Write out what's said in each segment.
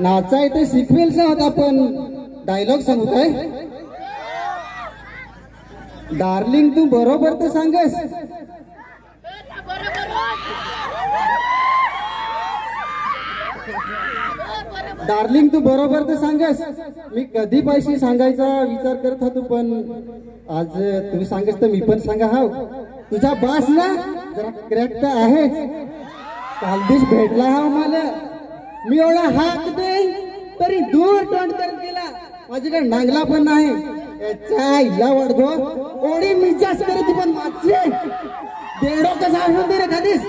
नाचाय ते शिकवेल होता पण डायलॉग सांगू काय? डार्लिंग तू बरोबर तर सांगस. डार्लिंग तू बरोबर तर सांगस. मी कधी पैसे सांगायचा विचार करत होतो पण आज तुम्ही सांगस तर मी पण सांगा. हा तुझा बास ना जरा क्रॅक तर आहेच. काल दिवस भेटला हा मला. मी एवढा हात देईन तरी दूर तोंड करत गेला. माझ्याकडे नांगला पण नाही. या वडगो ओढी मी जास्त करत पण माझे देडो कसा असून दे रे कधीच.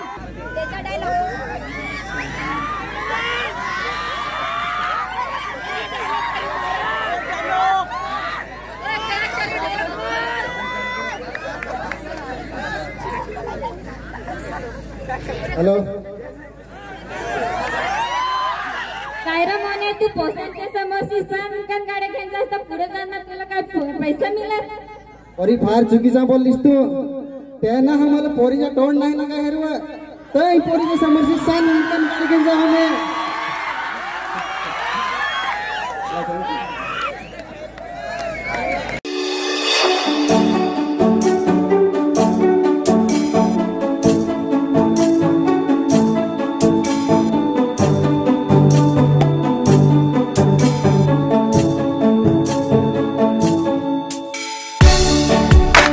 हॅलो काय रे मोने तू पोसांच्या समोरची सांग का गाड्या घ्यायचा असता पुढे जाणार तुला काय पैसा मिळेल? अरे फार चुकीचा बोललीस तू. त्यानं हा मला पोरीच्या तोंड नाही ना काय हरवा. तर पोरीच्या समोरची सांग गाडी घ्यायचा हमें